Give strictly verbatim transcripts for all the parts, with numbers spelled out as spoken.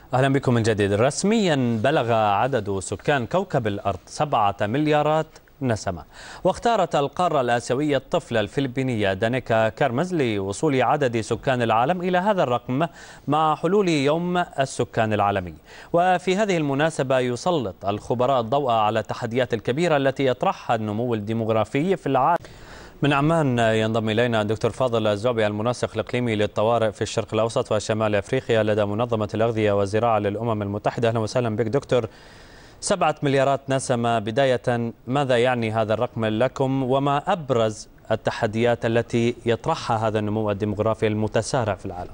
أهلا بكم من جديد. رسميا بلغ عدد سكان كوكب الأرض سبعة مليارات نسمة، واختارت القارة الآسيوية الطفلة الفلبينية دانيكا كارمز لوصول عدد سكان العالم إلى هذا الرقم مع حلول يوم السكان العالمي. وفي هذه المناسبة يسلط الخبراء الضوء على التحديات الكبيرة التي يطرحها النمو الديمغرافي في العالم. من عمان ينضم إلينا الدكتور فاضل الزعبي، المنسق الإقليمي للطوارئ في الشرق الأوسط وشمال أفريقيا لدى منظمة الأغذية والزراعة للأمم المتحدة. أهلا وسهلا بك دكتور. سبعة مليارات نسمة، بداية ماذا يعني هذا الرقم لكم، وما أبرز التحديات التي يطرحها هذا النمو الديمغرافي المتسارع في العالم؟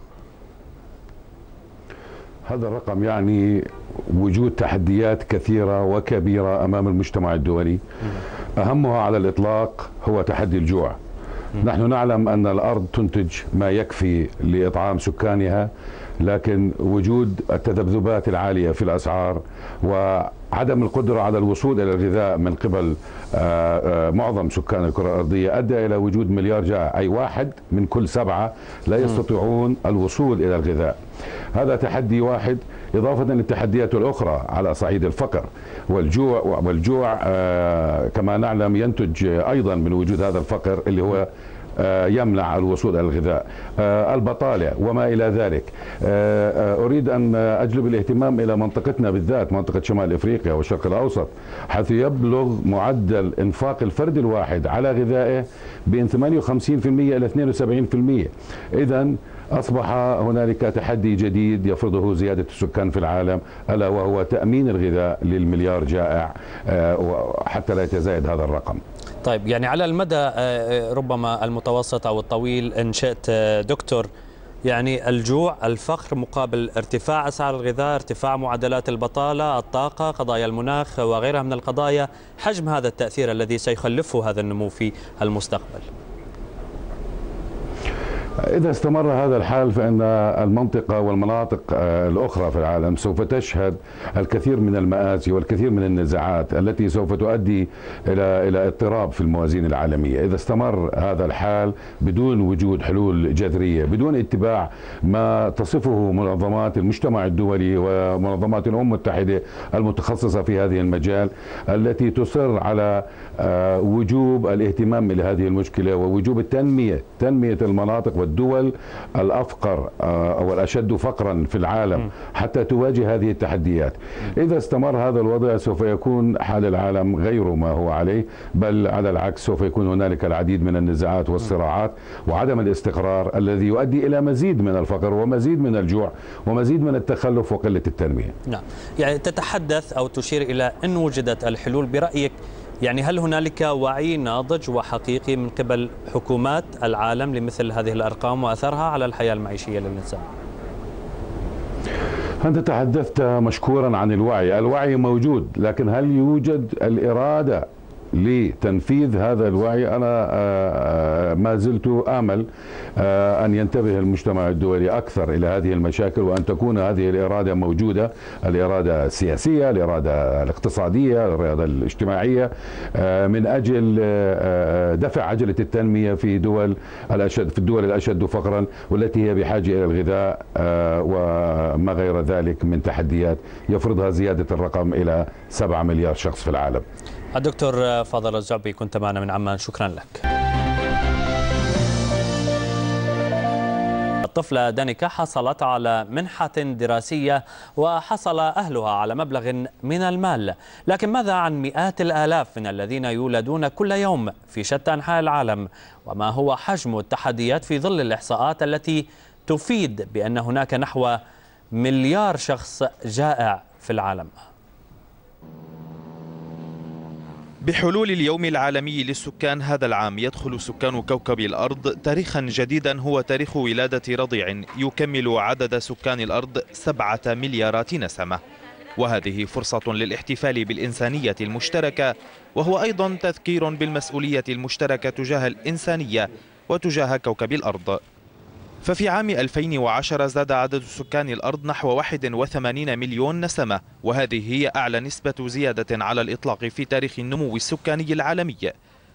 هذا الرقم يعني وجود تحديات كثيرة وكبيرة أمام المجتمع الدولي، أهمها على الإطلاق هو تحدي الجوع. نحن نعلم أن الأرض تنتج ما يكفي لإطعام سكانها، لكن وجود التذبذبات العالية في الأسعار وعدم القدرة على الوصول إلى الغذاء من قبل معظم سكان الكرة الأرضية أدى إلى وجود مليار جائع، أي واحد من كل سبعة لا يستطيعون الوصول إلى الغذاء. هذا تحدي واحد، إضافة للتحديات الأخرى على صعيد الفقر والجوع، والجوع كما نعلم ينتج أيضا من وجود هذا الفقر اللي هو يمنع الوصول إلى الغذاء، البطالة وما إلى ذلك. أريد أن أجلب الاهتمام إلى منطقتنا بالذات، منطقة شمال إفريقيا والشرق الأوسط، حيث يبلغ معدل إنفاق الفرد الواحد على غذائه بين ثمانية وخمسين بالمئة إلى اثنين وسبعين بالمئة. إذن أصبح هنالك تحدي جديد يفرضه زيادة السكان في العالم، ألا وهو تأمين الغذاء للمليار جائع حتى لا يتزايد هذا الرقم. طيب، يعني على المدى ربما المتوسط أو الطويل إن شئت دكتور، يعني الجوع، الفقر مقابل ارتفاع أسعار الغذاء، ارتفاع معدلات البطالة، الطاقة، قضايا المناخ وغيرها من القضايا، حجم هذا التأثير الذي سيخلفه هذا النمو في المستقبل. إذا استمر هذا الحال فإن المنطقة والمناطق الأخرى في العالم سوف تشهد الكثير من المآسي والكثير من النزاعات التي سوف تؤدي إلى إلى اضطراب في الموازين العالمية. إذا استمر هذا الحال بدون وجود حلول جذرية، بدون اتباع ما تصفه منظمات المجتمع الدولي ومنظمات الأمم المتحدة المتخصصة في هذه المجال، التي تصر على وجوب الاهتمام بهذه المشكلة ووجوب التنمية تنمية المناطق والدول الأفقر أو الأشد فقرا في العالم حتى تواجه هذه التحديات. إذا استمر هذا الوضع سوف يكون حال العالم غير ما هو عليه، بل على العكس سوف يكون هنالك العديد من النزاعات والصراعات وعدم الاستقرار الذي يؤدي إلى مزيد من الفقر ومزيد من الجوع ومزيد من التخلف وقلة التنمية. نعم، يعني تتحدث أو تشير إلى أن وجدت الحلول برأيك، يعني هل هنالك وعي ناضج وحقيقي من قبل حكومات العالم لمثل هذه الأرقام وأثرها على الحياة المعيشية للإنسان؟ أنت تحدثت مشكورا عن الوعي، الوعي موجود، لكن هل يوجد الإرادة لتنفيذ هذا الوعي؟ أنا ما زلت آمل أن ينتبه المجتمع الدولي أكثر إلى هذه المشاكل، وأن تكون هذه الإرادة موجودة، الإرادة السياسية، الإرادة الاقتصادية، الإرادة الاجتماعية، من أجل دفع عجلة التنمية في دول الأشد في الدول الأشد فقرا والتي هي بحاجة إلى الغذاء وما غير ذلك من تحديات يفرضها زيادة الرقم إلى سبعة مليار شخص في العالم. الدكتور فاضل الزعبي كنت معنا من عمان، شكرا لك. الطفلة دانيكا حصلت على منحة دراسية وحصل أهلها على مبلغ من المال، لكن ماذا عن مئات الآلاف من الذين يولدون كل يوم في شتى أنحاء العالم؟ وما هو حجم التحديات في ظل الإحصاءات التي تفيد بأن هناك نحو مليار شخص جائع في العالم؟ بحلول اليوم العالمي للسكان هذا العام يدخل سكان كوكب الأرض تاريخا جديدا، هو تاريخ ولادة رضيع يكمل عدد سكان الأرض سبعة مليارات نسمة. وهذه فرصة للاحتفال بالإنسانية المشتركة، وهو أيضا تذكير بالمسؤولية المشتركة تجاه الإنسانية وتجاه كوكب الأرض. ففي عام ألفين وعشرة زاد عدد سكان الأرض نحو واحد وثمانين مليون نسمة، وهذه هي أعلى نسبة زيادة على الإطلاق في تاريخ النمو السكاني العالمي.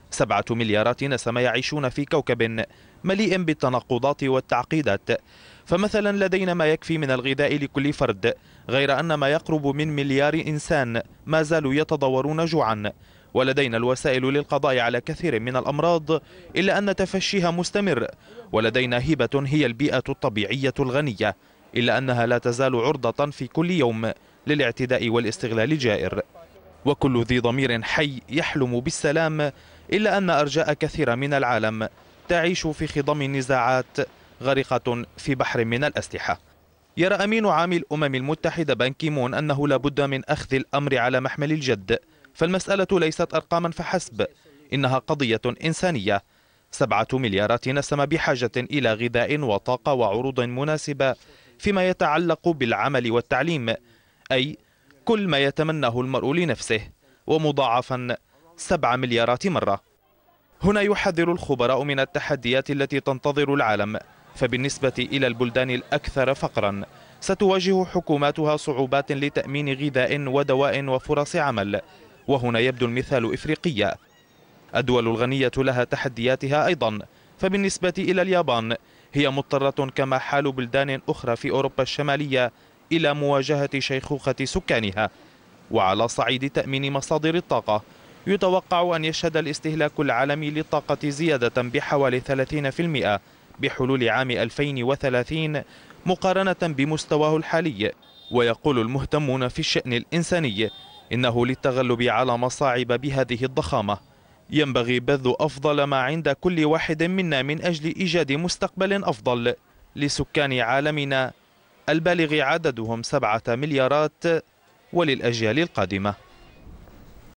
سبعة مليارات نسمة يعيشون في كوكب مليء بالتناقضات والتعقيدات، فمثلا لدينا ما يكفي من الغذاء لكل فرد، غير أن ما يقرب من مليار إنسان ما زالوا يتضورون جوعا، ولدينا الوسائل للقضاء على كثير من الأمراض إلا أن تفشيها مستمر، ولدينا هبة هي البيئة الطبيعية الغنية إلا أنها لا تزال عرضة في كل يوم للاعتداء والاستغلال الجائر. وكل ذي ضمير حي يحلم بالسلام، إلا أن أرجاء كثيرة من العالم تعيش في خضم النزاعات غرقة في بحر من الأسلحة. يرى أمين عام الأمم المتحدة بان كيمون أنه لا بد من أخذ الأمر على محمل الجد، فالمسألة ليست أرقاما فحسب، إنها قضية إنسانية. سبعة مليارات نسمة بحاجة إلى غذاء وطاقة وعروض مناسبة فيما يتعلق بالعمل والتعليم، أي كل ما يتمناه المرء لنفسه، ومضاعفا سبع مليارات مرة. هنا يحذر الخبراء من التحديات التي تنتظر العالم، فبالنسبة إلى البلدان الأكثر فقرا ستواجه حكوماتها صعوبات لتأمين غذاء ودواء وفرص عمل، وهنا يبدو المثال إفريقيا. الدول الغنية لها تحدياتها أيضا، فبالنسبة إلى اليابان هي مضطرة كما حال بلدان أخرى في أوروبا الشمالية إلى مواجهة شيخوخة سكانها. وعلى صعيد تأمين مصادر الطاقة يتوقع أن يشهد الاستهلاك العالمي للطاقة زيادة بحوالي ثلاثين بالمئة بحلول عام ألفين وثلاثين مقارنة بمستواه الحالي. ويقول المهتمون في الشأن الإنساني إنه للتغلب على مصاعب بهذه الضخامة ينبغي بذل أفضل ما عند كل واحد منا من أجل إيجاد مستقبل أفضل لسكان عالمنا البالغ عددهم سبعة مليارات وللأجيال القادمة.